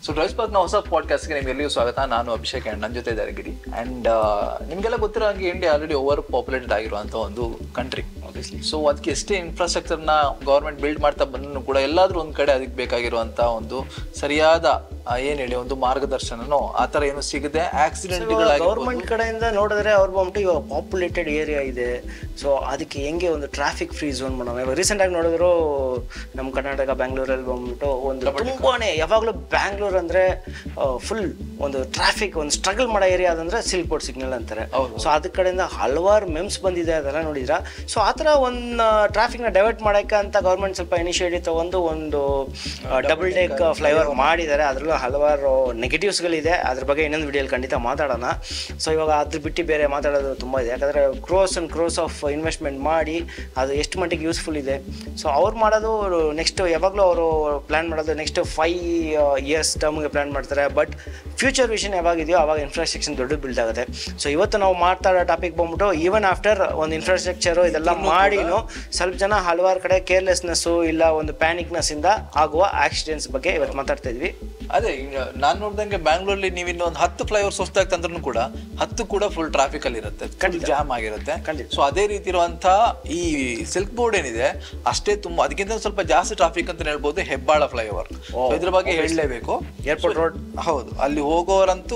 So drive ಸ್ಪಾರ್ಕ್ನ ಹೊಸ ಪಾಡ್ಕಾಸ್ಟ್ಗೆ ನಿಮ್ಗೆಲ್ಲರಿಗೂ ಸ್ವಾಗತ. ನಾನು ಅಭಿಷೇಕ್ ಅಂಡ್ ನನ್ನ ಜೊತೆ ಇದ್ದಾರೆ ಗಿರಿ. ಆ್ಯಂಡ್ ನಿಮಗೆಲ್ಲ ಗೊತ್ತಿರೋ ಹಾಗೆ ಇಂಡಿಯಾ ಆಲ್ರೆಡಿ ಓವರ್ ಪಾಪ್ಯುಲೇಟೆಡ್ ಆಗಿರುವಂಥ ಒಂದು ಕಂಟ್ರಿ ಆಬ್ವಿಯಸ್ಲಿ. ಸೊ ಅದಕ್ಕೆ ಎಷ್ಟೇ ಇನ್ಫ್ರಾಸ್ಟ್ರಕ್ಚರ್ನ ಗೌರ್ಮೆಂಟ್ ಬಿಲ್ಡ್ ಮಾಡ್ತಾ ಬಂದ್ರೂ ಕೂಡ ಎಲ್ಲಾದರೂ ಒಂದು ಕಡೆ ಅದಕ್ಕೆ ಬೇಕಾಗಿರುವಂಥ ಒಂದು ಸರಿಯಾದ ಏನು ಹೇಳಿ ಒಂದು ಮಾರ್ಗದರ್ಶನನೋ ಆ ಥರ ಏನು ಸಿಗದೆ ಆಕ್ಸಿಡೆಂಟ್ಗಳಾಗಿ ಗೌರ್ಮೆಂಟ್ ಕಡೆಯಿಂದ ನೋಡಿದ್ರೆ ಅವ್ರು ಬಂದ್ಬಿಟ್ಟು ಇವಾಗ ಪಾಪ್ಯುಲೇಟೆಡ್ ಏರಿಯಾ ಇದೆ, ಸೊ ಅದಕ್ಕೆ ಹೆಂಗೆ ಒಂದು ಟ್ರಾಫಿಕ್ ಫ್ರೀ ಝೋನ್ ಮಾಡೋಣ. ಇವಾಗ ರೀಸೆಂಟಾಗಿ ನೋಡಿದ್ರು ನಮ್ಮ ಕರ್ನಾಟಕ ಬ್ಯಾಂಗ್ಳೂರಲ್ಲಿ ಬಂದ್ಬಿಟ್ಟು ಒಂದು ತುಂಬಾನೇ ಯಾವಾಗಲೂ ಬ್ಯಾಂಗ್ಳೂರ್ ಅಂದರೆ ಫುಲ್ ಒಂದು ಟ್ರಾಫಿಕ್ ಒಂದು ಸ್ಟ್ರಗಲ್ ಮಾಡೋ ಏರಿಯಾ ಅದಂದ್ರೆ ಸಿಲ್ಕ್ ಬೋರ್ಡ್ ಸಿಗ್ನಲ್ ಅಂತಾರೆ. ಸೊ ಅದ್ರ ಕಡೆಯಿಂದ ಹಲವಾರು ಮೆಮ್ಸ್ ಬಂದಿದೆ, ಅದೆಲ್ಲ ನೋಡಿದ್ರ. ಸೊ ಆ ಥರ ಒಂದು ಟ್ರಾಫಿಕ್ನ ಡೈವರ್ಟ್ ಮಾಡೋಕ್ಕೆ ಅಂತ ಗೌರ್ಮೆಂಟ್ ಸ್ವಲ್ಪ ಇನಿಷಿಯೇಟಿವ್ ತಗೊಂಡು ಒಂದು ಡಬಲ್ ಡೇಕ್ ಫ್ಲೈಓವರ್ ಮಾಡಿದ್ದಾರೆ. ಅದರಲ್ಲೂ ಹಲವಾರು ನೆಗೆಟಿವ್ಸ್ಗಳಿದೆ, ಅದ್ರ ಬಗ್ಗೆ ಇನ್ನೊಂದು ವಿಡಿಯೋಲಿ ಖಂಡಿತ ಮಾತಾಡೋಣ. ಸೊ ಇವಾಗ ಅದ್ರ ಬಿಟ್ಟು ಬೇರೆ ಮಾತಾಡೋದು ತುಂಬ ಇದೆ, ಯಾಕಂದರೆ crores and crores of investment ಮಾಡಿ ಅದು ಎಷ್ಟು ಮಟ್ಟಿಗೆ ಯೂಸ್ಫುಲ್ ಇದೆ. ಸೊ ಅವ್ರು ಮಾಡೋದು ನೆಕ್ಸ್ಟ್ ಯಾವಾಗಲೂ ಅವರು ಪ್ಲ್ಯಾನ್ ಮಾಡೋದು ನೆಕ್ಸ್ಟ್ 5 ಇಯರ್ಸ್ ಟರ್ಮ್ಗೆ ಪ್ಲ್ಯಾನ್ ಮಾಡ್ತಾರೆ. ಬಟ್ ಫ್ಯೂಚರ್ ವಿಷನ್ ಯಾವಾಗಿದೆಯೋ ಆವಾಗ ಇನ್ಫ್ರಾಸ್ಟ್ರಕ್ಚರ್ ದೊಡ್ಡ ಬಿಲ್ಡ್ ಆಗುತ್ತೆ. ಸೊ ಇವತ್ತು ನಾವು ಮಾತಾಡೋ ಟಾಪಿಕ್ ಬಂದ್ಬಿಟ್ಟು ಈವನ್ ಆಫ್ಟರ್ ಒಂದು ಇನ್ಫ್ರಾಸ್ಟ್ರಕ್ಚರು ಇದೆಲ್ಲ ಮಾಡಿನೂ ಸ್ವಲ್ಪ ಜನ ಹಲವಾರು ಕಡೆ ಕೇರ್ಲೆಸ್ನೆಸ್ಸು ಇಲ್ಲ ಒಂದು ಪ್ಯಾನಿಕ್ನೆಸ್ಸಿಂದ ಆಗುವ ಆಕ್ಸಿಡೆಂಟ್ಸ್ ಬಗ್ಗೆ ಇವತ್ತು ಮಾತಾಡ್ತಾ ಇದ್ವಿ. ಅದೇ ನಾನು ನೋಡ್ದಂಗೆ ಬ್ಯಾಂಗ್ಳೂರಲ್ಲಿ ನೀವು ಇನ್ನೊಂದು 10 ಫ್ಲೈಓವರ್ಸ್ ಹೊಸದಾಗಿ ತಂದ್ರೂ ಕೂಡ 10 ಕೂಡ ಫುಲ್ ಟ್ರಾಫಿಕ್ ಅಲ್ಲಿ ಇರುತ್ತೆ, ಜಾಮ್ ಆಗಿರುತ್ತೆ. ಸೊ ಅದೇ ರೀತಿ ಇರುವಂತ ಈ ಸಿಲ್ಕ್ ಬೋರ್ಡ್ ಏನಿದೆ ಅಷ್ಟೇ ತುಂಬಾ ಅದಕ್ಕಿಂತ ಸ್ವಲ್ಪ ಜಾಸ್ತಿ ಟ್ರಾಫಿಕ್ ಅಂತ ಹೇಳ್ಬೋದು ಹೆಬ್ಬಾಳ ಫ್ಲೈಓವರ್. ಇದ್ರ ಬಗ್ಗೆ ಹೇಳಲೇಬೇಕು. ಏರ್ಪೋರ್ಟ್ ರೋಡ್ ಹೌದು, ಅಲ್ಲಿ ಹೋಗೋರಂತೂ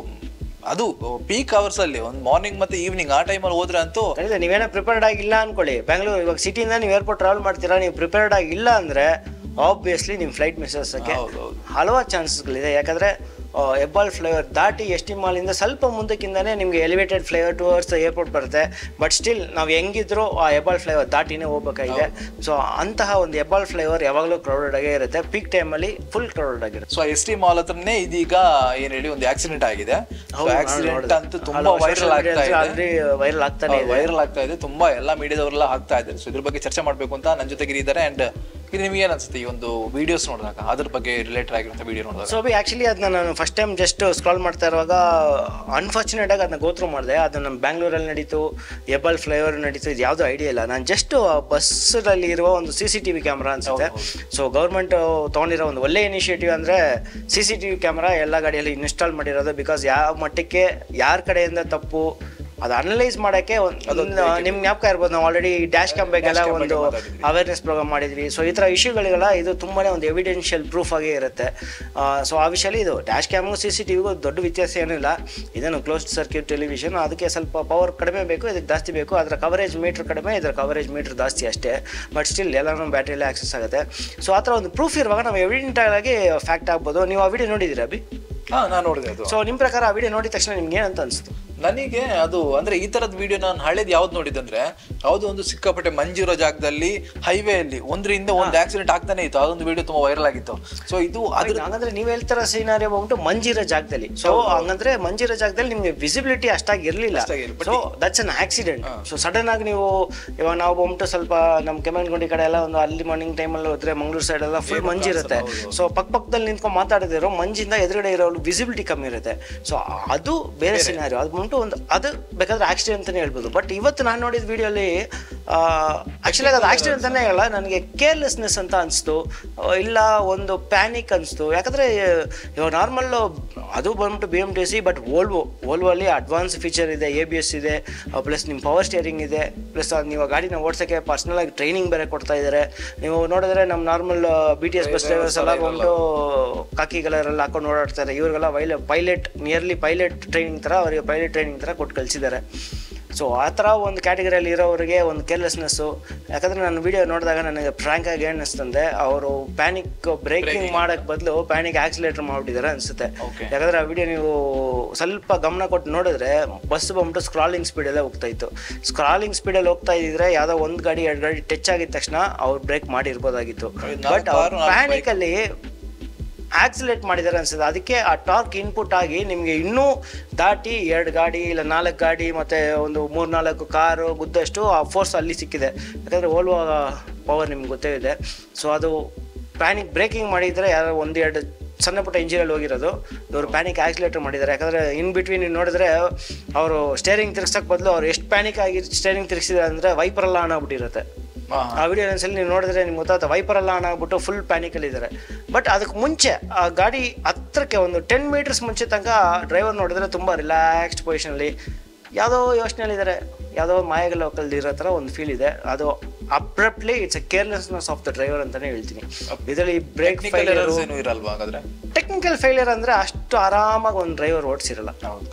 ಅದು ಪೀಕ್ ಅವರ್ಸ್ ಅಲ್ಲಿ ಒಂದು ಮಾರ್ನಿಂಗ್ ಮತ್ತೆ ಈವ್ನಿಂಗ್ ಆ ಟೈಮಲ್ಲಿ ಹೋದ್ರೆ ಅಂತೂ ನೀವೇನೋ ಪ್ರಿಪೇರ್ಡ್ ಆಗಿಲ್ಲ ಅನ್ಕೊಳ್ಳಿ. ಬೆಂಗಳೂರು ಇವಾಗ ಸಿಟಿಯಿಂದ ನೀವು ಏರ್ಪೋರ್ಟ್ ಟ್ರಾವೆಲ್ ಮಾಡ್ತೀರಾ, ನೀವು ಪ್ರಿಪೇರ್ಡ್ ಆಗಿಲ್ಲ ಅಂದ್ರೆ ಆಬ್ವಿಯಸ್ಲಿ ನಿಮ್ಮ ಫ್ಲೈಟ್ ಮಿಸ್ ಆಗೋಕ್ಕೆ ಹಲವಾರು ಚಾನ್ಸಸ್ಗಳಿದೆ. ಯಾಕಂದರೆ ಹೆಬ್ಬಾಳ್ ಫ್ಲೈಓವರ್ ದಾಟಿ ಎಸ್ ಟಿ ಮಾಲಿಂದ ಸ್ವಲ್ಪ ಮುಂದಕ್ಕಿಂದನೇ ನಿಮಗೆ ಎಲಿವೇಟೆಡ್ ಫ್ಲೈಓವರ್ ಟುವರ್ಡ್ಸ್ ಏರ್ಪೋರ್ಟ್ ಬರುತ್ತೆ. ಬಟ್ ಸ್ಟಿಲ್ ನಾವು ಹೆಂಗಿದ್ರು ಆ ಹೆಬ್ಬಾಳ್ ಫ್ಲೈಓವರ್ ದಾಟಿನೇ ಹೋಗ್ಬೇಕಾಗಿದೆ. ಸೊ ಅಂತಹ ಒಂದು ಹೆಬ್ಬಾಳ್ ಫ್ಲೈಓವರ್ ಯಾವಾಗಲೂ ಕ್ರೌಡೆಡ್ ಆಗೇ ಇರುತ್ತೆ, ಪೀಕ್ ಟೈಮಲ್ಲಿ ಫುಲ್ ಕ್ರೌಡೆಡ್ ಆಗಿರುತ್ತೆ. ಸೊ ಎಸ್ ಟಿ ಮಾಲ್ ಹತ್ರನೇ ಇದೀಗ ಏನ್ ಹೇಳಿ ಒಂದು ಆಕ್ಸಿಡೆಂಟ್ ಆಗಿದೆ. ಆಕ್ಸಿಡೆಂಟ್ ಅಂತೂ ತುಂಬಾ ವೈರಲ್ ಆಗ್ತಾ ಇದೆ, ತುಂಬಾ ಎಲ್ಲ ಮೀಡಿಯಾದವರೆಲ್ಲ ಆಗ್ತಾ ಇದ್ದಾರೆ. ಸೊ ಇದ್ರ ಬಗ್ಗೆ ಚರ್ಚೆ ಮಾಡ್ಬೇಕು ಅಂತ ನನ್ನ ಜೊತೆಗೆ ಇದ್ದಾರೆ. ಅಂಡ್ ಇದು ನಿಮ್ಗೆ ಏನ್ ಅನ್ಸುತ್ತೆ ಈ ಒಂದು ವಿಡಿಯೋಸ್ ನೋಡಿದಾಗ, ಅದ್ರ ಬಗ್ಗೆ ರಿಲೇಟೆಡ್ ಆಗಿರುವಂತ ವಿಡಿಯೋ ನೋಡಿದಾಗ? ಸೊ ಆಕ್ಚುಲಿ ಅದನ್ನ ನಾನು ಫಸ್ಟ್ ಟೈಮ್ ಜಸ್ಟ್ ಸ್ಕ್ರಾಲ್ ಮಾಡ್ತಾ ಇರುವಾಗ ಅನ್ಫಾರ್ಚುನೇಟ್ ಆಗಿ ಅದನ್ನ ಗೋತ್ರು ಮಾಡಿದೆ. ಅದು ನಮ್ಮ ಬ್ಯಾಂಗ್ಳೂರಲ್ಲಿ ನಡೀತು, ಹೆಬ್ಬಾಳ್ ಫ್ಲೈಓವರ್ ನಡೀತು, ಇದು ಯಾವುದೂ ಐಡಿಯಾ ಇಲ್ಲ. ನಾನು ಜಸ್ಟ್ ಬಸ್ಸಲ್ಲಿ ಇರುವ ಒಂದು CCTV ಕ್ಯಾಮ್ರಾ ಅನ್ಸುತ್ತೆ. ಸೊ ಗೌರ್ಮೆಂಟ್ ತೊಗೊಂಡಿರೋ ಒಂದು ಒಳ್ಳೆ ಇನಿಷಿಯೇಟಿವ್ ಅಂದರೆ CCTV ಕ್ಯಾಮ್ರಾ ಎಲ್ಲ ಗಾಡಿಯಲ್ಲಿ ಇನ್ಸ್ಟಾಲ್ ಮಾಡಿರೋದು. ಬಿಕಾಸ್ ಯಾವ ಮಟ್ಟಕ್ಕೆ ಯಾರ ಕಡೆಯಿಂದ ತಪ್ಪು ಅದು ಅನಲೈಸ್ ಮಾಡೋಕ್ಕೆ ನಿಮ್ಗೆ ಜ್ಞಾಪಕ ಇರ್ಬೋದು, ನಾವು ಆಲ್ರೆಡಿ ಡ್ಯಾಶ್ ಕ್ಯಾಮ್ ಬಗ್ಗೆಲ್ಲ ಒಂದು ಅವೇರ್ನೆಸ್ ಪ್ರೋಗ್ರಾಮ್ ಮಾಡಿದ್ವಿ. ಸೊ ಈ ಥರ ಇಶ್ಯೂಗಳಿಗೆಲ್ಲ ಇದು ತುಂಬಾ ಒಂದು ಎವಿಡೆನ್ಷಿಯಲ್ ಪ್ರೂಫ್ ಆಗೇ ಇರುತ್ತೆ. ಸೊ ಆ ವಿಷಯದಲ್ಲಿ ಇದು ಡ್ಯಾಶ್ ಕ್ಯಾಮ್ಗೂ CCTVಗೂ ದೊಡ್ಡ ವ್ಯತ್ಯಾಸ ಏನಿಲ್ಲ. ಇದೇನು ಕ್ಲೋಸ್ಡ್ ಸರ್ಕ್ಯೂಟ್ ಟೆಲಿವಿಷನ್, ಅದಕ್ಕೆ ಸ್ವಲ್ಪ ಪವರ್ ಕಡಿಮೆ ಬೇಕು, ಇದಕ್ಕೆ ಜಾಸ್ತಿ ಬೇಕು. ಅದರ ಕವರೇಜ್ ಮೀಟ್ರ್ ಕಡಿಮೆ, ಇದರ ಕವರೇಜ್ ಮೀಟ್ರ್ ಜಾಸ್ತಿ ಅಷ್ಟೇ. ಬಟ್ ಸ್ಟಿಲ್ ಎಲ್ಲರೂ ಬ್ಯಾಟ್ರಿಯಲ್ಲೇ ಆಕ್ಸೆಸ್ ಆಗುತ್ತೆ. ಸೊ ಆ ಥರ ಒಂದು ಪ್ರೂಫ್ ಇರುವಾಗ ನಾವು ಎವಿಡೆಂಟ್ ಆಗಿ ಫ್ಯಾಕ್ಟ್ ಆಗ್ಬೋದು. ನೀವು ಆ ವಿಡಿಯೋ ನೋಡಿದ್ದೀರಾ ಅಭಿ? ನಾನು ನೋಡಿದೆ ಅದು. ಸೊ ನಿಮ್ಮ ಪ್ರಕಾರ ಆ ವಿಡಿಯೋ ನೋಡಿದ ತಕ್ಷಣ ನಿಮ್ಗೆ ಏನಂತ ಅನಿಸ್ತು? ನನಗೆ ಅದು ಅಂದ್ರೆ ಈ ತರದ ವಿಡಿಯೋ ನಾನು ಹಳೇದು ಯಾವ್ದು ನೋಡಿದಂದ್ರೆ ಯಾವ್ದು ಒಂದು ಸಿಕ್ಕಾಪಟ್ಟೆ ಮಂಜಿರೋ ಜಾಗದಲ್ಲಿ ಹೈವೇ ಅಲ್ಲಿ ಒಂದರಿಂದ ಒಂದು ಆಕ್ಸಿಡೆಂಟ್ ಆಗ್ತಾನೆ ಇತ್ತು. ಅದೊಂದು ವಿಡಿಯೋ ತುಂಬಾ ವೈರಲ್ ಆಗಿತ್ತು. ಸೊ ಇದು ಹಂಗಂದ್ರೆ ನೀವು ಹೇಳ್ತಾರ ಸೀನಾರಿ ಹೋಗ್ಬಿಟ್ಟು ಮಂಜಿರೋ ಜಾಗದಲ್ಲಿ. ಸೊ ಹಂಗಂದ್ರೆ ಮಂಜಿರೋ ಜಾಗದಲ್ಲಿ ನಿಮ್ಗೆ ವಿಸಿಬಿಲಿಟಿ ಅಷ್ಟಾಗಿ ಇರಲಿಲ್ಲ. So that's an accident. So sudden ಆಗಿ ನೀವು ಇವಾಗ ನಾವು ಬಂದ್ಬಿಟ್ಟು ಸ್ವಲ್ಪ ನಮ್ಮ ಕೆಮ್ಮಣ್ಣಗುಂಡಿ ಕಡೆ ಎಲ್ಲ ಒಂದು ಅಲ್ಲಿ ಮಾರ್ನಿಂಗ್ ಟೈಮಲ್ಲಿ ಹೋದ್ರೆ ಮಂಗಳೂರು ಸೈಡ್ ಎಲ್ಲ ಫುಲ್ ಮಂಜಿರುತ್ತೆ. ಸೊ ಪಕ್ಕದಲ್ಲಿ ನಿಂತ್ಕೊಂಡು ಮಾತಾಡದಿರೋ ಮಂಜಿಂದ ಎದುರುಗಡೆ ಇರೋ ವಿಸಿಬಿಲಿಟಿ ಕಮ್ಮಿ ಇರುತ್ತೆ. ಸೊ ಅದು ಬೇರೆ ಸಿನಾರಿಯೋ. ಅದು ಬಂದ್ಬಿಟ್ಟು ಒಂದು ಅದು ಬೇಕಾದ್ರೆ ಆಕ್ಸಿಡೆಂಟ್ ಅಂತಾನೆ ಹೇಳ್ಬೋದು. ಬಟ್ ಇವತ್ತು ನಾನು ನೋಡಿದ ವಿಡಿಯೋಲಿ ಆಕ್ಚುಲಿ ಅದು ಆಕ್ಸಿಡೆಂಟ್ ಅಂತಾನೆ ಹೇಳಲ್ಲ, ನನಗೆ ಕೇರ್ಲೆಸ್ನೆಸ್ ಅಂತ ಅನಿಸ್ತು, ಇಲ್ಲ ಒಂದು ಪ್ಯಾನಿಕ್ ಅನಿಸ್ತು. ಯಾಕಂದರೆ ಇವಾಗ ನಾರ್ಮಲ್ಲು ಅದು ಬಂದ್ಬಿಟ್ಟು BMTC, ಬಟ್ ವೋಲ್ವೋ ಅಲ್ಲಿ ಅಡ್ವಾನ್ಸ್ ಫೀಚರ್ ಇದೆ, ABS ಇದೆ, ಪ್ಲಸ್ ನಿಮ್ಮ ಪವರ್ ಸ್ಟೇರಿಂಗ್ ಇದೆ, ಪ್ಲಸ್ ನೀವು ಗಾಡಿನ ಓಡಿಸೋಕ್ಕೆ ಪರ್ಸ್ನಲಾಗಿ ಟ್ರೈನಿಂಗ್ ಬೇರೆ ಕೊಡ್ತಾ ಇದ್ದಾರೆ. ನೀವು ನೋಡಿದ್ರೆ ನಮ್ಮ ನಾರ್ಮಲ್ BTS ಬಸ್ ಡ್ರೈವರ್ಸ್ ಎಲ್ಲ ಬಂದು ಕಾಕಿ ಕಲರೆಲ್ಲ ಹಾಕೊಂಡು ಓಡಾಡ್ತಾರೆ. ಇವ್ರಿಗೆಲ್ಲ ನಿಯರ್ಲಿ ಪೈಲಟ್ ಟ್ರೈನಿಂಗ್ ಥರ, ಅವರಿಗೆ ಪೈಲಟ್ ಟ್ರೈನಿಂಗ್ ಥರ ಕೊಟ್ಟು ಕಳಿಸಿದ್ದಾರೆ. ಸೊ ಆ ಥರ ಒಂದು ಕ್ಯಾಟಗರಿಯಲ್ಲಿ ಇರೋರಿಗೆ ಒಂದು ಕೇರ್ಲೆಸ್ನೆಸ್ಸು. ಯಾಕಂದರೆ ನಾನು ವಿಡಿಯೋ ನೋಡಿದಾಗ ನನಗೆ ಫ್ರ್ಯಾಂಕಾಗಿ ಏನು ಅನಿಸ್ತಂದೆ, ಅವರು ಪ್ಯಾನಿಕ್ ಬ್ರೇಕಿಂಗ್ ಮಾಡೋಕ್ಕೆ ಬದಲು ಪ್ಯಾನಿಕ್ ಆಕ್ಸಿಲೇಟರ್ ಮಾಡಿಬಿಟ್ಟಿದ್ದಾರೆ ಅನಿಸುತ್ತೆ. ಯಾಕಂದರೆ ಆ ವಿಡಿಯೋ ನೀವು ಸ್ವಲ್ಪ ಗಮನ ಕೊಟ್ಟು ನೋಡಿದ್ರೆ ಬಸ್ ಬಂದ್ಬಿಟ್ಟು ಸ್ಕ್ರಾಲಿಂಗ್ ಸ್ಪೀಡಲ್ಲೇ ಹೋಗ್ತಾ ಇತ್ತು. ಸ್ಕ್ರಾಲಿಂಗ್ ಸ್ಪೀಡಲ್ಲಿ ಹೋಗ್ತಾ ಇದ್ದರೆ ಯಾವುದೋ ಒಂದು ಗಾಡಿ 2 ಗಾಡಿ ಟಚ್ ಆಗಿದ ತಕ್ಷಣ ಅವ್ರು ಬ್ರೇಕ್ ಮಾಡಿರ್ಬೋದಾಗಿತ್ತು. ಬಟ್ ಅವ್ರು ಪ್ಯಾನಿಕಲ್ಲಿ ಆಕ್ಸಿಲೇಟ್ ಮಾಡಿದ್ದಾರೆ ಅನ್ಸುತ್ತೆ. ಅದಕ್ಕೆ ಆ ಟಾರ್ಕ್ ಇನ್ಪುಟ್ ಆಗಿ ನಿಮಗೆ ಇನ್ನೂ ದಾಟಿ 2 ಗಾಡಿ ಇಲ್ಲ 4 ಗಾಡಿ ಮತ್ತು ಒಂದು 3-4 ಕಾರು ಗುದ್ದಷ್ಟು ಆ ಫೋರ್ಸ್ ಅಲ್ಲಿ ಸಿಕ್ಕಿದೆ. ಯಾಕಂದರೆ ವೋಲ್ವೋ ಪವರ್ ನಿಮ್ಗೆ ಗೊತ್ತೇ ಇದೆ. ಸೊ ಅದು ಪ್ಯಾನಿಕ್ ಬ್ರೇಕಿಂಗ್ ಮಾಡಿದರೆ ಯಾರೋ 1-2 ಸಣ್ಣ ಪುಟ್ಟ ಇಂಜಿನಲ್ಲಿ ಹೋಗಿರೋದು, ಇವರು ಪ್ಯಾನಿಕ್ ಆಕ್ಸಿಲೇಟರ್ ಮಾಡಿದ್ದಾರೆ. ಯಾಕಂದರೆ ಇನ್ ಬಿಟ್ವೀನ್ ನೋಡಿದ್ರೆ ಅವರು ಸ್ಟೇರಿಂಗ್ ತಿರ್ಗ್ಸೋಕ್ಕೆ ಬದಲು ಅವ್ರು ಎಷ್ಟು ಪ್ಯಾನಿಕ್ ಆಗಿ ಸ್ಟೇರಿಂಗ್ ತಿರ್ಗಿಸಿದ್ದಾರೆ ಅಂದರೆ ವೈಪರೆಲ್ಲ ಆನ್ ಆಗ್ಬಿಟ್ಟಿರುತ್ತೆ. ಆ ವಿಡಿಯೋ ಒಂದ್ಸಲಿ ನೀವು ನೋಡಿದ್ರೆ ನಿಮ್ಗೆ ಗೊತ್ತಾಗುತ್ತೆ, ವೈಪರ್ ಎಲ್ಲ ಆನ್ ಆಗ್ಬಿಟ್ಟು ಫುಲ್ ಪ್ಯಾನಿಕಲ್ಲಿ ಇದ್ದಾರೆ. ಬಟ್ ಅದಕ್ಕೆ ಮುಂಚೆ ಆ ಗಾಡಿ ಹತ್ರಕ್ಕೆ ಒಂದು 10 ಮೀಟರ್ಸ್ ಮುಂಚೆ ತನಕ ಡ್ರೈವರ್ ನೋಡಿದ್ರೆ ತುಂಬ ರಿಲ್ಯಾಕ್ಸ್ಡ್ ಪೊಸಿಷನಲ್ಲಿ ಯಾವುದೋ ಯೋಚನೆಯಲ್ಲಿದ್ದಾರೆ, ಯಾವುದೋ ಮಾಯಗಲೋಕಲ್ಲಿ ಇರೋ ಥರ ಒಂದು ಫೀಲ್ ಇದೆ. ಅದು abruptly it's a carelessness of the driver ಅಂತಾನೆ ಹೇಳ್ತೀನಿ. ಇದರಲ್ಲಿ ಬ್ರೇಕ್ ಫೇಲಿಯರ್ ಇರಲ್ವಾ? ಟೆಕ್ನಿಕಲ್ ಫೇಲಿಯರ್ ಅಂದರೆ ಅಷ್ಟು ಆರಾಮಾಗಿ ಒಂದು ಡ್ರೈವರ್ ಓಡಿಸಿರಲ್ಲ.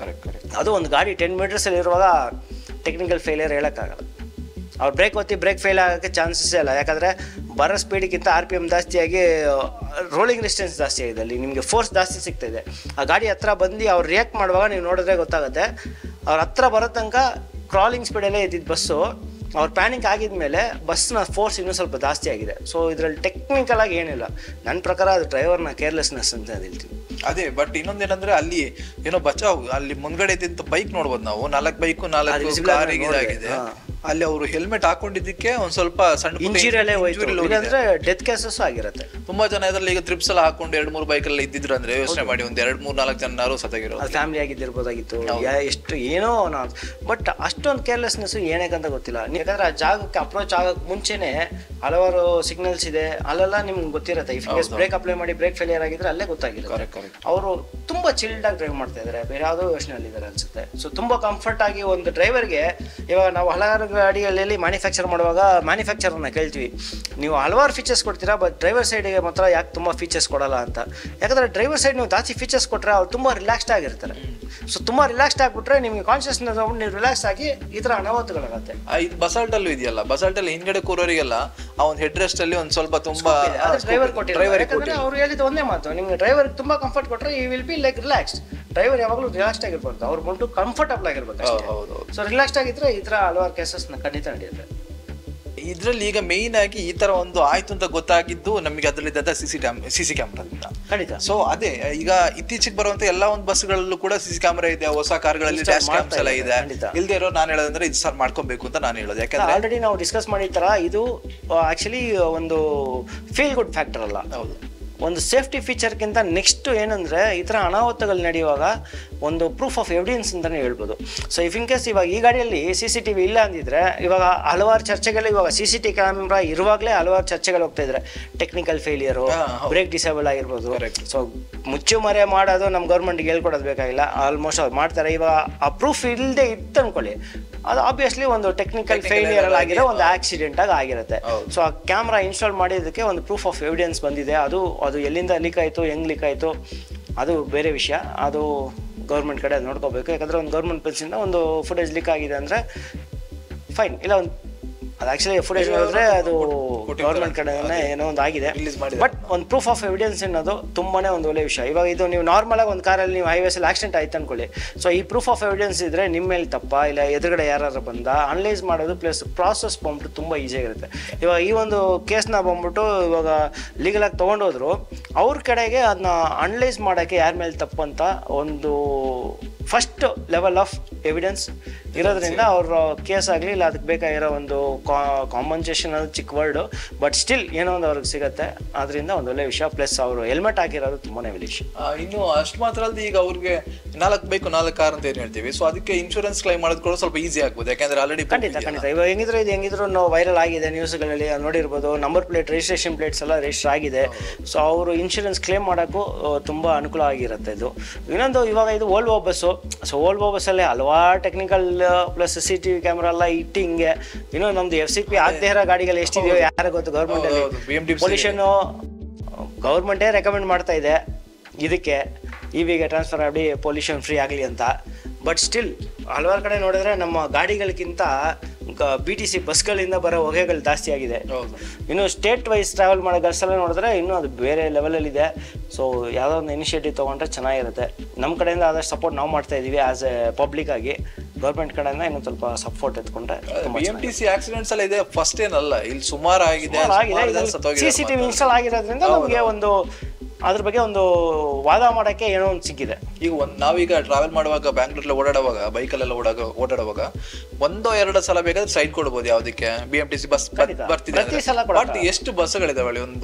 ಅದು ಒಂದು ಗಾಡಿ 10 ಮೀಟರ್ಸಲ್ಲಿ ಇರುವಾಗ ಟೆಕ್ನಿಕಲ್ ಫೇಲಿಯರ್ ಹೇಳೋಕ್ಕಾಗಲ್ಲ. ಅವ್ರು ಬ್ರೇಕ್ ಒತ್ತಿ ಬ್ರೇಕ್ ಫೇಲ್ ಆಗೋಕ್ಕೆ ಚಾನ್ಸಸ್ಸೇ ಇಲ್ಲ. ಯಾಕಂದರೆ ಬರೋ ಸ್ಪೀಡಿಗಿಂತ RPM ಜಾಸ್ತಿಯಾಗಿ ರೋಲಿಂಗ್ ಡಿಸ್ಟೆನ್ಸ್ ಜಾಸ್ತಿ ಆಗಿದೆ, ಅಲ್ಲಿ ನಿಮಗೆ ಫೋರ್ಸ್ ಜಾಸ್ತಿ ಸಿಗ್ತಾಯಿದೆ. ಆ ಗಾಡಿ ಹತ್ರ ಬಂದು ಅವ್ರು ರಿಯಾಕ್ಟ್ ಮಾಡುವಾಗ ನೀವು ನೋಡಿದ್ರೆ ಗೊತ್ತಾಗುತ್ತೆ. ಅವ್ರ ಹತ್ರ ಬರೋ ತನಕ ಕ್ರಾಲಿಂಗ್ ಸ್ಪೀಡಲ್ಲೇ ಇದ್ದಿದ್ದು ಬಸ್ಸು, ಅವ್ರು ಪ್ಯಾನಿಕ್ ಆಗಿದ ಮೇಲೆ ಬಸ್ನ ಫೋರ್ಸ್ ಇನ್ನೂ ಸ್ವಲ್ಪ ಜಾಸ್ತಿ ಆಗಿದೆ. ಸೊ ಇದರಲ್ಲಿ ಟೆಕ್ನಿಕಲ್ ಆಗಿ ಏನಿಲ್ಲ, ನನ್ನ ಪ್ರಕಾರ ಅದು ಡ್ರೈವರ್ನ ಕೇರ್ಲೆಸ್ನೆಸ್ ಅಂತ ಹೇಳ್ತೀನಿ. ಅದೇ, ಬಟ್ ಇನ್ನೊಂದೇನಂದ್ರೆ ಅಲ್ಲಿ ಏನೋ ಬಚಾವ್, ಅಲ್ಲಿ ಮುಂದ್ಗಡೆ ಇದ್ದಂತ ಬೈಕ್ ನೋಡ್ಬೋದು ನಾವು, 4 ಬೈಕು 4 ಕಾರ್ ಇದಾಗಿದೆ. ಅಲ್ಲಿ ಅವರು ಹೆಲ್ಮೆಟ್ ಹಾಕೊಂಡಿದ್ದಕ್ಕೆ ಒಂದ್ ಸ್ವಲ್ಪ ಸಣ್ಣ ಇಂಜುರಿಯಲ್ಲೇ ಹೋಯ್ತು, ಇಲ್ಲಾಂದ್ರೆ ಡೆತ್ ಕೇಸಸ್ ಆಗಿರುತ್ತೆ. ತುಂಬಾ ಜನ ಇದರಲ್ಲಿ ಈಗ ಟ್ರಿಪ್ಸ್ ಎಲ್ಲ ಹಾಕೊಂಡು 2-3 ಬೈಕ್ ಎಲ್ಲ ಇದ್ದಿದ್ರು ಅಂದ್ರೆ ಯೋಚನೆ ಮಾಡಿ, ಒಂದ್ 2-3-4 ಜನ ಸತ್ತಾಗಿರೋದು, ಫ್ಯಾಮಿಲಿ ಆಗಿದ್ದಿರ್ಬೋದಾಗಿತ್ತು. ಎಷ್ಟು ಏನೋ ನಾವು, ಬಟ್ ಅಷ್ಟೊಂದು ಕೇರ್ಲೆಸ್ನೆಸ್ ಏನಕ್ಕಂತ ಗೊತ್ತಿಲ್ಲ. ಯಾಕಂದ್ರೆ ಆ ಜಾಗಕ್ಕೆ ಅಪ್ರೋಚ್ ಆಗಕ್ಕೆ ಮುಂಚೆನೆ ಹಲವಾರು ಸಿಗ್ನಲ್ಸ್ ಇದೆ, ಅಲ್ಲೆಲ್ಲ ನಿಮ್ಗೆ ಗೊತ್ತಿರುತ್ತೆ. ಇಫ್ ಕೇಸ್ ಬ್ರೇಕ್ ಅಪ್ಲೈ ಮಾಡಿ ಬ್ರೇಕ್ ಫೇಲಿಯರ್ ಆಗಿದ್ರೆ ಅಲ್ಲೇ ಗೊತ್ತಾಗಿರುತ್ತೆ. ಅವರು ತುಂಬಾ ಚಿಲ್ಡ್ ಆಗಿ ಡ್ರೈವ್ ಮಾಡ್ತಾ ಇದ್ದಾರೆ, ಬೇರೆ ಯಾವುದೋ ಯೋಚನೆಯಲ್ಲಿ ಇದ್ದಾರೆ ಅನ್ಸುತ್ತೆ. ಸೊ ತುಂಬಾ ಕಂಫರ್ಟ್ ಆಗಿ ಒಂದು ಡ್ರೈವರ್ಗೆ, ಇವಾಗ ನಾವು ಹಲವಾರು ಗಾಡಿಗಳಲ್ಲಿ ಮ್ಯಾನುಫ್ಯಾಕ್ಚರ್ ಮಾಡುವಾಗ ಮ್ಯಾನುಫ್ಯಾಕ್ಚರ್ನ ಕೇಳ್ತೀವಿ, ನೀವು ಹಲವಾರು ಫೀಚರ್ಸ್ ಕೊಡ್ತೀರಾ, ಬಟ್ ಡ್ರೈವರ್ ಸೈಡ್ಗೆ ಮಾತ್ರ ಯಾಕೆ ತುಂಬ ಫೀಚರ್ಸ್ ಕೊಡಲ್ಲ ಅಂತ. ಯಾಕಂದರೆ ಡ್ರೈವರ್ ಸೈಡ್ ನೀವು ಜಾಸ್ತಿ ಫೀಚರ್ಸ್ ಕೊಟ್ಟರೆ ಅವ್ರು ತುಂಬ ರಿಲ್ಯಾಕ್ಸ್ಡ್ ಆಗಿರ್ತಾರೆ. ಸೊ ತುಂಬ ರಿಲ್ಯಾಕ್ಸ್ಡ್ ಆಗಿಬಿಟ್ರೆ ನಿಮಗೆ ಕಾನ್ಷಿಯಸ್ನೆಸ್ ತಗೊಂಡು ನೀವು ರಿಲ್ಯಾಕ್ಸ್ ಆಗಿ ಈ ಥರ ಅನಾಹುತಗಳಾಗುತ್ತೆ. ಇದು ಬಸಾಲ್ಟಲ್ಲೂ ಇದೆಯಲ್ಲ, ಬಸಾಲ್ಟಲ್ಲಿ ಹಿಂದ್ಗಡೆ ಕೂರೋರಿಗೆಲ್ಲ ಆ ಒಂದು ಹೆಡ್ ರೆಸ್ಟ್ ಅಲ್ಲಿ ಒಂದು ಸ್ವಲ್ಪ ತುಂಬಾ ಡ್ರೈವರ್ ಕೊಟ್ಟಿದ್ದಾರೆ. ಯಾಕಂದರೆ ಅವ್ರು ಹೇಳಿದ ಒಂದೇ ಮಾತು, ನಿಮಗೆ ಡ್ರೈವರ್ ತುಂಬ ಕಂಫರ್ಟ್ ಕೊಟ್ಟರೆ you will be like relaxed. Driver ಯಾವಾಗಲೂ ರಿಲ್ಯಾಕ್ಸ್ಡ್ ಆಗಿರ್ಬಾರ್ದು, ಅವ್ರು ಬಂದು ಕಂಫರ್ಟಬಲ್ ಆಗಿರ್ಬೇಕು. ಸೊ ರಿಲ್ಯಾಕ್ಸ್ಡ್ ಆಗಿದ್ರೆ ಈ ಥರ ಹಲವಾರು ಕೇಸಸ್ನ ಖಂಡಿತ ನಡೆಯುತ್ತೆ. ಇದ್ರಲ್ಲಿ ಈಗ ಮೇಯ್ನ್ ಆಗಿ ಈ ತರ ಒಂದು ಆಯ್ತು ಅಂತ ಗೊತ್ತಾಗಿದ್ದು ನಮಗೆ ಅದರಲ್ಲಿದ್ದ ಸಿಸಿ ಕ್ಯಾಮ್ರಾದಿಂದ ಖಂಡಿತ. ಸೊ ಅದೇ ಈಗ ಇತ್ತೀಚೆಗೆ ಬರುವಂತ ಎಲ್ಲಾ ಒಂದು ಬಸ್ಗಳಲ್ಲೂ ಕೂಡ ಸಿಸಿ ಕ್ಯಾಮ್ರಾ ಇದೆ, ಹೊಸ ಕಾರ್ಗಳಲ್ಲಿ ಡ್ಯಾಶ್ ಕ್ಯಾಮ್ಸ್ ಎಲ್ಲ ಇದೆ. ಇಲ್ದೇ ಇರೋ ನಾನು ಹೇಳೋದಂದ್ರೆ ಇದು ಸರ್ ಮಾಡ್ಕೊಬೇಕು ಅಂತ ನಾನು ಹೇಳೋದು. ಯಾಕಂದ್ರೆ ಆಲ್ರೆಡಿ ನಾವು ಡಿಸ್ಕಸ್ ಮಾಡಿದ ತರ ಇದು ಆಕ್ಚುಲಿ ಒಂದು ಫೀಲ್ ಗುಡ್ ಫ್ಯಾಕ್ಟರ್ ಅಲ್ಲ, ಹೌದು, ಒಂದು ಸೇಫ್ಟಿ ಫೀಚರ್ಗಿಂತ ನೆಕ್ಸ್ಟ್ ಏನಂದರೆ ಈ ಥರ ಅನಾಹುತಗಳು ನಡೆಯುವಾಗ ಒಂದು ಪ್ರೂಫ್ ಆಫ್ ಎವಿಡೆನ್ಸ್ ಅಂತಲೇ ಹೇಳ್ಬೋದು. ಸೊ ಇಫ್ ಇನ್ ಕೇಸ್ ಇವಾಗ ಈ ಗಾಡಿಯಲ್ಲಿ CCTV ಇಲ್ಲ ಅಂದಿದ್ರೆ ಇವಾಗ ಹಲವಾರು ಚರ್ಚೆಗಳು, ಇವಾಗ CCTV ಕ್ಯಾಮ್ರಾ ಇರುವಾಗಲೇ ಹಲವಾರು ಚರ್ಚೆಗಳು ಹೋಗ್ತಾ ಇದ್ದಾರೆ. ಟೆಕ್ನಿಕಲ್ ಫೇಲಿಯರು, ಬ್ರೇಕ್ ಡಿಸೇಬಲ್ ಆಗಿರ್ಬೋದು. ಸೊ ಮುಚ್ಚು ಮರೆ ಮಾಡೋದು ನಮ್ಮ ಗೌರ್ಮೆಂಟ್ಗೆ ಹೇಳ್ಕೊಡೋದು ಬೇಕಾಗಿಲ್ಲ, ಆಲ್ಮೋಸ್ಟ್ ಅವ್ರು ಮಾಡ್ತಾರೆ. ಇವಾಗ ಆ ಪ್ರೂಫ್ ಇಲ್ಲದೆ ಇತ್ತು ಅಂದ್ಕೊಳ್ಳಿ, ಅದು ಆಬ್ವಿಯಸ್ಲಿ ಒಂದು ಟೆಕ್ನಿಕಲ್ ಫೇಲಿಯರ್ ಅಲ್ಲಿ ಆಗಿರೋ ಒಂದು ಆಕ್ಸಿಡೆಂಟ್ ಆಗಿ ಆಗಿರುತ್ತೆ. ಸೊ ಆ ಕ್ಯಾಮ್ರಾ ಇನ್ಸ್ಟಾಲ್ ಮಾಡಿದ್ದಕ್ಕೆ ಒಂದು ಪ್ರೂಫ್ ಆಫ್ ಎವಿಡೆನ್ಸ್ ಬಂದಿದೆ. ಅದು ಎಲ್ಲಿಂದ ಲೀಕ್ ಆಯಿತು, ಹೆಂಗೆ ಲೀಕ್ ಆಯಿತು ಅದು ಬೇರೆ ವಿಷಯ. ಅದು ಗೌರ್ಮೆಂಟ್ ಕಡೆ ನೋಡ್ಕೋಬೇಕು. ಯಾಕಂದರೆ ಒಂದು ಗೌರ್ಮೆಂಟ್ ಪ್ಲೇಸಿಂದ ಒಂದು ಫುಟೇಜ್ ಲೀಕ್ ಆಗಿದೆ ಅಂದರೆ ಫೈನ್, ಇಲ್ಲ ಒಂದು ಅದು ಆ್ಯಕ್ಚುಲಿ ಫುಟೇಜ್ ನೋಡಿದ್ರೆ ಅದು ಗೌರ್ಮೆಂಟ್ ಕಡೆನೇ ಏನೋ ಒಂದು ಆಗಿದೆ. ಬಟ್ ಒಂದು ಪ್ರೂಫ್ ಆಫ್ ಎವಿಡೆನ್ಸ್ ಅನ್ನೋದು ತುಂಬಾ ಒಂದು ಒಳ್ಳೆಯ ವಿಷಯ. ಇವಾಗ ಇದು ನೀವು ನಾರ್ಮಲಾಗಿ ಒಂದು ಕಾರಲ್ಲಿ ನೀವು ಹೈವೇಸಲ್ಲಿ ಆಕ್ಸಿಡೆಂಟ್ ಆಯ್ತು ಅಂದ್ಕೊಳ್ಳಿ, ಸೊ ಈ ಪ್ರೂಫ್ ಆಫ್ ಎವಿಡೆನ್ಸ್ ಇದ್ದರೆ ನಿಮ್ಮ ಮೇಲೆ ತಪ್ಪ ಇಲ್ಲ ಎದುರುಗಡೆ ಯಾರು ಬಂದ ಅನಲೈಸ್ ಮಾಡೋದು ಪ್ಲಸ್ ಪ್ರಾಸೆಸ್ ಬಂದ್ಬಿಟ್ಟು ತುಂಬ ಈಸಿಯಾಗಿರುತ್ತೆ. ಇವಾಗ ಈ ಒಂದು ಕೇಸ್ನ ಬಂದ್ಬಿಟ್ಟು ಇವಾಗ ಲೀಗಲಾಗಿ ತೊಗೊಂಡೋದ್ರು, ಅವ್ರ ಕಡೆಗೆ ಅದನ್ನ ಅನಲೈಸ್ ಮಾಡೋಕ್ಕೆ ಯಾರ ಮೇಲೆ ತಪ್ಪು ಅಂತ ಒಂದು ಫಸ್ಟ್ ಲೆವೆಲ್ ಆಫ್ ಎವಿಡೆನ್ಸ್ ಇರೋದ್ರಿಂದ ಅವ್ರ ಕೇಸ್ ಆಗಲಿ ಇಲ್ಲ ಅದಕ್ಕೆ ಬೇಕಾಗಿರೋ ಒಂದು ಕಾಂಪನ್ಸೇಷನ್ ಅದು ಚಿಕ್ಕ ವರ್ಡು, ಬಟ್ ಸ್ಟಿಲ್ ಏನೋ ಒಂದು ಅವ್ರಿಗೆ ಸಿಗುತ್ತೆ. ಅದರಿಂದ ಒಂದು ಒಳ್ಳೆ ವಿಷಯ. ಪ್ಲಸ್ ಅವರು ಹೆಲ್ಮೆಟ್ ಹಾಕಿರೋದು ತುಂಬಾನೇ ವಿಶೇಷ. ಇನ್ನು ಅಷ್ಟು ಮಾತ್ರ ಅಲ್ಲದೆ ಈಗ ಅವ್ರಿಗೆ 4 ಬೈಕ್ 4 ಕಾರ್ ಅಂತ ಏನು ಹೇಳ್ತೀವಿ, ಸೊ ಅದಕ್ಕೆ ಇನ್ಶೂರೆನ್ಸ್ ಕ್ಲೈಮ್ ಮಾಡೋದು ಕೂಡ ಸ್ವಲ್ಪ ಈಸಿ ಆಗ್ಬೋದು. ಯಾಕಂದ್ರೆ ಆಲ್ರೆಡಿ ಖಂಡಿತ ಇವಾಗ ಹೆಂಗಿದ್ರು ವೈರಲ್ ಆಗಿದೆ, ನ್ಯೂಸ್ಗಳಲ್ಲಿ ನೋಡಿರ್ಬೋದು. ನಂಬರ್ ಪ್ಲೇಟ್, ರಿಜಿಸ್ಟ್ರೇಷನ್ ಪ್ಲೇಟ್ಸ್ ಎಲ್ಲ ರಿಜಿಸ್ಟರ್ ಆಗಿದೆ. ಸೊ ಅವರು ಇನ್ಶೂರೆನ್ಸ್ ಕ್ಲೇಮ್ ಮಾಡೋಕ್ಕೂ ತುಂಬ ಅನುಕೂಲ ಆಗಿರುತ್ತೆ. ಇದು ಇನ್ನೊಂದು, ಇವಾಗ ಇದು ವೋಲ್ವೋ ಬಸ್ಸು. ಸೊ ವೋಲ್ವೋ ಬಸ್ಸಲ್ಲಿ ಹಲವಾರು ಟೆಕ್ನಿಕಲ್ ಪ್ಲಸ್ CCTV ಕ್ಯಾಮ್ರಾ ಎಲ್ಲ ಇಟ್ಟು ಹಿಂಗೆ ಇನ್ನೂ ನಮ್ದು FCP ಆಗದೆ ಇರೋ ಗಾಡಿಗಳು ಎಷ್ಟಿದೆಯೋ ಯಾರು ಗೊತ್ತು. ಗೌರ್ಮೆಂಟಲ್ಲಿ ಪೊಲ್ಯೂಷನ್ನು ಗೌರ್ಮೆಂಟೇ ರೆಕಮೆಂಡ್ ಮಾಡ್ತಾ ಇದೆ ಇದಕ್ಕೆ EVಗೆ ಟ್ರಾನ್ಸ್ಫರ್ ಮಾಡಿ ಪೊಲ್ಯೂಷನ್ ಫ್ರೀ ಆಗಲಿ ಅಂತ. ಬಟ್ ಸ್ಟಿಲ್ ಹಲವಾರು ಕಡೆ ನೋಡಿದ್ರೆ ನಮ್ಮ ಗಾಡಿಗಳಿಗಿಂತ BTC ಬಸ್ಗಳಿಂದ ಬರೋ ಹೊಗೆಗಳು ಜಾಸ್ತಿ ಆಗಿದೆ. ಇನ್ನು ಸ್ಟೇಟ್ ವೈಸ್ ಟ್ರಾವೆಲ್ ಮಾಡೋ ಗರ್ಸೆಲ್ಲ ನೋಡಿದ್ರೆ ಇನ್ನೂ ಅದು ಬೇರೆ ಲೆವೆಲಲ್ಲಿದೆ. ಸೊ ಯಾವುದೋ ಒಂದು ಇನಿಷಿಯೇಟಿವ್ ತೊಗೊಂಡ್ರೆ ಚೆನ್ನಾಗಿರುತ್ತೆ. ನಮ್ಮ ಕಡೆಯಿಂದ ಆದಷ್ಟು ಸಪೋರ್ಟ್ ನಾವು ಮಾಡ್ತಾ ಇದ್ದೀವಿ ಆಸ್ ಎ ಪಬ್ಲಿಕ್ ಆಗಿ. ಗೌರ್ಮೆಂಟ್ ಕಡೆಯಿಂದ ಇನ್ನೂ ಸ್ವಲ್ಪ ಸಪೋರ್ಟ್ ಎತ್ಕೊಂಡ್ರೆ. BMTC ಆಕ್ಸಿಡೆಂಟ್ಸ್ ಎಲ್ಲ ಇದೆ, ಫಸ್ಟ್ ಏನಲ್ಲ, ಇಲ್ಲಿ ಸುಮಾರು ಆಗಿದೆ. CCTV ಇನ್ಸ್ಟಾಲ್ ಆಗಿರೋದ್ರಿಂದ ನಮಗೆ ಒಂದು ಅದ್ರ ಬಗ್ಗೆ ಒಂದು ವಾದ ಮಾಡೋಕ್ಕೆ ಏನೋ ಒಂದು ಸಿಕ್ಕಿದೆ. ಈಗ ನಾವೀಗ ಟ್ರಾವೆಲ್ ಮಾಡುವಾಗ ಬ್ಯಾಂಗ್ಳೂರಲ್ಲಿ ಓಡಾಡುವಾಗ ಬೈಕಲ್ಲೆಲ್ಲ ಓಡಾಡುವಾಗ 1-2 ಸಲ ಬೇಕಾದ್ರೆ ಸೈಡ್ ಕೊಡ್ಬೋದು ಯಾವುದಕ್ಕೆ BMTC ಬಸ್ ಬರ್ತಿದೆ. ಬಟ್ ಎಷ್ಟು ಬಸ್ಗಳಿದಾವೆ, ಒಂದು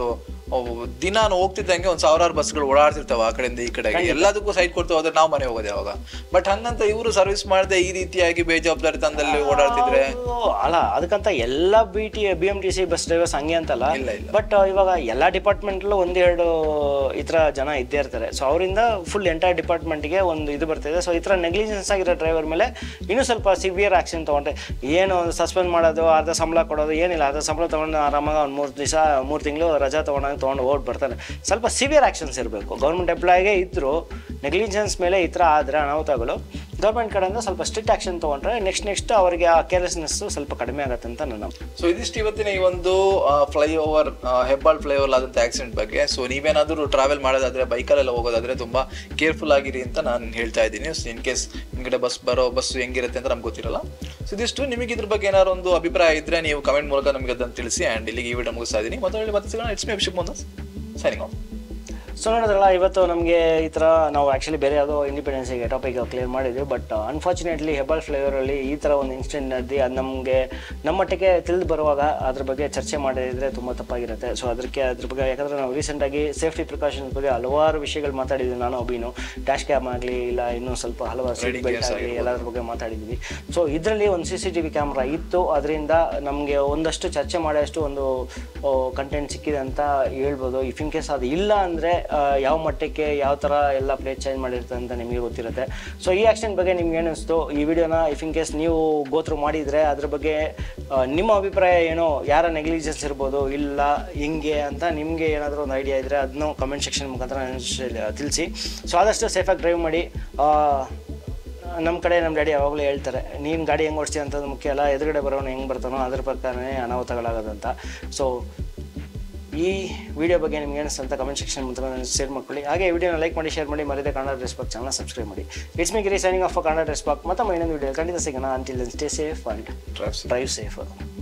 ದಿನ ನಾನು ಹೋಗ್ತಿದ್ದಂಗೆ ಒಂದ್ ಸಾವಿರಾರು ಬಸ್ಗಳು ಓಡಾಡ್ತಿರ್ತಾವ ಆ ಕಡೆಯಿಂದ ಈ ಕಡೆಗೆ, ಎಲ್ಲದಕ್ಕೂ ಸೈಡ್ ಕೊಡ್ತಾ ಹೋದ್ರೆ ನಾವು ಮನೆ ಹೋಗೋದು ಯಾವಾಗ? ಬಟ್ ಹಂಗಂತ ಇವರು ಸರ್ವಿಸ್ ಮಾಡದೆ ಈ ರೀತಿಯಾಗಿ ಬೇಜವಾಬ್ದಾರಿ ತಂದಲ್ಲಿ ಓಡಾಡ್ತಿದ್ರೆ ಅಲ್ಲ, ಅದಕ್ಕಂತ ಎಲ್ಲ BMTC ಬಸ್ ಡ್ರೈವರ್ಸ್ ಹಂಗೆ ಅಂತಲ್ಲ. ಬಟ್ ಇವಾಗ ಎಲ್ಲಾ ಡಿಪಾರ್ಟ್ಮೆಂಟ್ಲೂ ಒಂದೆರಡು ಈ ತರ ಜನ ಇದ್ದೇ ಇರ್ತಾರೆ. ಸೊ ಅವರಿಂದ ಫುಲ್ ಎಂಟೈರ್ ಡಿಪಾರ್ಟ್ಮೆಂಟ್ಗೆ ಒಂದು ಇದು ಬರ್ತಿದೆ. ಸೊ ಈ ತರ ನೆಗ್ಲಿಜೆನ್ಸ್ ಆಗಿರೋ ಡ್ರೈವರ್ ಮೇಲೆ ಇನ್ನೂ ಸ್ವಲ್ಪ ಸಿವಿಯರ್ ಆಕ್ಷನ್ ತಗೊಂಡ್ರೆ, ಏನು ಸಸ್ಪೆಂಡ್ ಮಾಡೋದು, ಅರ್ಧ ಸಂಬಳ ಕೊಡೋದು ಏನಿಲ್ಲ, ಅರ್ಧ ಸಂಬಳ ತಗೊಂಡು ಆರಾಮಾಗಿ ಒಂದು 3 ದಿವಸ 3 ತಿಂಗಳು ರಜಾ ತೊಗೊಂಡು ಓಟ್ ಬರ್ತಾನೆ. ಸ್ವಲ್ಪ ಸಿವಿಯರ್ ಆಕ್ಷನ್ಸ್ ಇರಬೇಕು. ಗೌರ್ಮೆಂಟ್ ಎಂಪ್ಲಾಯಿಗೆ ಇದ್ದರೂ ನೆಗ್ಲಿಜೆನ್ಸ್ ಮೇಲೆ ಈ ಥರ ಆದರೆ ಅನಾಹುತಗಳು ಗೌರ್ಮೆಂಟ್ ಕಡೆಯಿಂದ ಸ್ವಲ್ಪ ಸ್ಟ್ರಿಕ್ಟ್ ಆಕ್ಷನ್ ತೊಗೊಂಡ್ರೆ ನೆಕ್ಸ್ಟ್ ಅವರಿಗೆ ಆ ಕೇರ್ಲೆಸ್ನೆಸ್ ಸ್ವಲ್ಪ ಕಡಿಮೆ ಆಗುತ್ತೆ ಅಂತ ನನ್ನ. ಸೊ ಇದಿಷ್ಟು ಇವತ್ತಿನ ಈ ಒಂದು ಫ್ಲೈಓವರ್ ಹೆಬ್ಬಾಳ್ ಫ್ಲೈಓವರ್ ಆದಂಥ ಆಕ್ಸಿಡೆಂಟ್ ಬಗ್ಗೆ. ಸೊ ನೀವೇನಾದರೂ ಟ್ರಾವೆಲ್ ಮಾಡೋದಾದ್ರೆ, ಬೈಕಲ್ಲೆಲ್ಲ ಹೋಗೋದಾದ್ರೆ ತುಂಬ ಕೇರ್ಫುಲ್ ಆಗಿರಿ ಅಂತ ನಾನು ಹೇಳ್ತಾ ಇದ್ದೀನಿ. ಇನ್ ಕೇಸ್ ನಿಮ್ಗಡೆ ಬಸ್ ಹೆಂಗಿರುತ್ತೆ ಅಂತ ನಮ್ಗೆ ಗೊತ್ತಿರಲ್ಲ. ಸೊ ಇದಿಷ್ಟು. ನಿಮಗೆ ಇದ್ರ ಬಗ್ಗೆ ಏನಾದ್ರು ಒಂದು ಅಭಿಪ್ರಾಯ ಇದ್ರೆ ನೀವು ಕಮೆಂಟ್ ಮೂಲಕ ನಮಗೆ ಅದನ್ನು ತಿಳಿಸಿ. ಆ್ಯಂಡ್ ಇಲ್ಲಿಗೆ ಈ ವಿಡಿಯೋ ಮುಗಿಸ್ತಾ ಇದ್ದೀನಿ. ಮತ್ತೆ ಸಿಗೋಣ. It's me Abhishek Mohan signing off. So ನೋಡಿದ್ರಲ್ಲ, ಇವತ್ತು ನಮಗೆ ಈ ಥರ ನಾವು ಆ್ಯಕ್ಚುಲಿ ಬೇರೆ ಯಾವುದೋ ಇಂಡಿಪೆಂಡೆನ್ಸಿಗೆ ಟಾಪಿಕ್ ಕ್ಲಿಯರ್ ಮಾಡಿದ್ವಿ. ಬಟ್ ಅನ್ಫಾರ್ಚುನೇಟ್ಲಿ ಹೆಬ್ಬಾಳ್ ಫ್ಲೈಓವರಲ್ಲಿ ಈ ಥರ ಒಂದು ಇನ್ಸಿಡೆಂಟ್ ನಡೆದು ಅದು ನಮಗೆ ನಮ್ಮ ಮಟ್ಟಿಗೆ ತಿಳಿದು ಬರುವಾಗ ಅದ್ರ ಬಗ್ಗೆ ಚರ್ಚೆ ಮಾಡಿದರೆ ತುಂಬ ತಪ್ಪಾಗಿರುತ್ತೆ. ಸೊ ಅದ್ರ ಬಗ್ಗೆ ಯಾಕಂದರೆ ನಾವು ರೀಸೆಂಟಾಗಿ ಸೇಫ್ಟಿ ಪ್ರಿಕಾಷನ್ಸ್ ಬಗ್ಗೆ ಹಲವಾರು ವಿಷಯಗಳು ಮಾತಾಡಿದ್ವಿ. ನಾನು ಅಭಿನು ಡ್ಯಾಶ್ ಕ್ಯಾಮ್ ಆಗಲಿ, ಇಲ್ಲ ಇನ್ನೂ ಸ್ವಲ್ಪ ಹಲವಾರು ಸೀಟ್ ಬೆಲ್ಟ್ ಆಗಲಿ, ಎಲ್ಲದ್ರ ಬಗ್ಗೆ ಮಾತಾಡಿದ್ವಿ. ಸೊ ಇದರಲ್ಲಿ ಒಂದು CCTV ಕ್ಯಾಮ್ರಾ ಇತ್ತು. ಅದರಿಂದ ನಮಗೆ ಒಂದಷ್ಟು ಚರ್ಚೆ ಮಾಡೋಷ್ಟು ಒಂದು ಕಂಟೆಂಟ್ ಸಿಕ್ಕಿದೆ ಅಂತ ಹೇಳ್ಬೋದು. ಇಫ್ ಇನ್ ಕೇಸ್ ಅದು ಇಲ್ಲ ಅಂದರೆ ಯಾವ ಮಟ್ಟಕ್ಕೆ ಯಾವ ಥರ ಎಲ್ಲ ಪ್ಲೇಸ್ ಚೇಂಜ್ ಮಾಡಿರ್ತದೆ ಅಂತ ನಿಮಗೆ ಗೊತ್ತಿರುತ್ತೆ. ಸೊ ಈ ಆ್ಯಕ್ಷನ್ ಬಗ್ಗೆ ನಿಮ್ಗೆ ಏನಿಸ್ತು, ಈ ವಿಡಿಯೋನ ಇಫ್ ಇನ್ ಕೇಸ್ ನೀವು ಗೋತ್ರು ಮಾಡಿದರೆ ಅದ್ರ ಬಗ್ಗೆ ನಿಮ್ಮ ಅಭಿಪ್ರಾಯ ಏನೋ, ಯಾರ ನೆಗ್ಲಿಜೆನ್ಸ್ ಇರ್ಬೋದು ಇಲ್ಲ ಹಿಂಗೆ ಅಂತ ನಿಮಗೆ ಏನಾದರೂ ಒಂದು ಐಡಿಯಾ ಇದ್ದರೆ ಅದನ್ನು ಕಮೆಂಟ್ ಸೆಕ್ಷನ್ ಮುಖಾಂತರ ತಿಳಿಸಿ. ಸೊ ಆದಷ್ಟು ಸೇಫಾಗಿ ಡ್ರೈವ್ ಮಾಡಿ. ನಮ್ಮ ಕಡೆ ನಮ್ಮ ಡ್ಯಾಡಿ ಯಾವಾಗಲೂ ಹೇಳ್ತಾರೆ, ನೀನು ಗಾಡಿ ಹೆಂಗೆ ಓಡಿಸ್ತೀಯ ಅಂತದ್ದು ಮುಖ್ಯ ಅಲ್ಲ, ಎದುರುಗಡೆ ಬರೋನು ಹೆಂಗೆ ಬರ್ತಾನೋ ಅದ್ರ ಪ್ರಕಾರನೇ ಅನಾಹುತಗಳಾಗೋದಂತ. ಸೊ ಈ ವಿಡಿಯೋ ಬಗ್ಗೆ ನಿಮ್ಗೆ ಏನಿಸ್ತು ಅಂತ ಕಮೆಂಟ್ ಸೆಕ್ಷನ್ ಮುಖಾಂತರ ಶೇರ್ ಮಾಡ್ಕೊಳ್ಳಿ. ಹಾಗೆ ವಿಡಿಯೋನ ಲೈಕ್ ಮಾಡಿ, ಶೇರ್ ಮಾಡಿ, ಮರಿದೆ Kannada dress back channel subscribe ಮಾಡಿ. It's me Giri signing off Kannada dress back. ಮತ್ತೆ ಇನ್ನೊಂದು ವಿಡಿಯೋ ಖಂಡಿತ ಸಿಗೋಣ. Until then stay safe and drive safe.